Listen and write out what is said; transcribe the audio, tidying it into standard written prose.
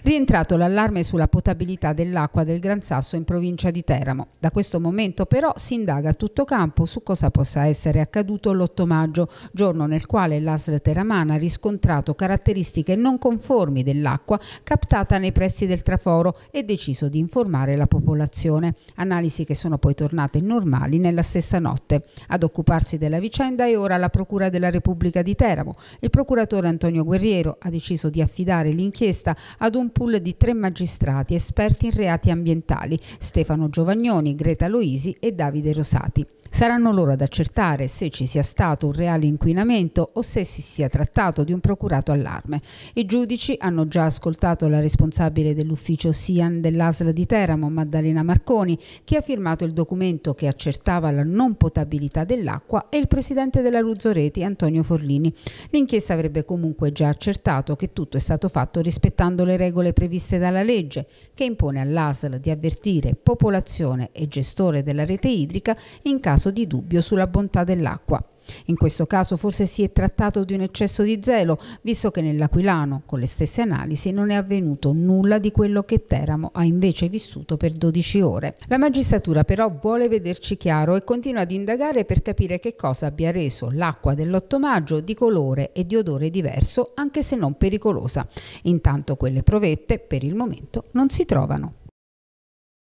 Rientrato l'allarme sulla potabilità dell'acqua del Gran Sasso in provincia di Teramo. Da questo momento però si indaga a tutto campo su cosa possa essere accaduto l'8 maggio, giorno nel quale l'ASL teramana ha riscontrato caratteristiche non conformi dell'acqua captata nei pressi del traforo e deciso di informare la popolazione. Analisi che sono poi tornate normali nella stessa notte. Ad occuparsi della vicenda è ora la Procura della Repubblica di Teramo. Il procuratore Antonio Guerriero ha deciso di affidare l'inchiesta ad un pool di 3 magistrati esperti in reati ambientali: Stefano Giovagnoni, Greta Loisi e Davide Rosati. Saranno loro ad accertare se ci sia stato un reale inquinamento o se si sia trattato di un procurato allarme. I giudici hanno già ascoltato la responsabile dell'ufficio SIAN dell'ASL di Teramo, Maddalena Marconi, che ha firmato il documento che accertava la non potabilità dell'acqua, e il presidente della Luzzoreti, Antonio Forlini. L'inchiesta avrebbe comunque già accertato che tutto è stato fatto rispettando le regole previste dalla legge, che impone all'ASL di avvertire popolazione e gestore della rete idrica in caso di dubbio sulla bontà dell'acqua. In questo caso forse si è trattato di un eccesso di zelo, visto che nell'Aquilano, con le stesse analisi, non è avvenuto nulla di quello che Teramo ha invece vissuto per 12 ore. La magistratura però vuole vederci chiaro e continua ad indagare per capire che cosa abbia reso l'acqua dell'8 maggio di colore e di odore diverso, anche se non pericolosa. Intanto quelle provette, per il momento, non si trovano.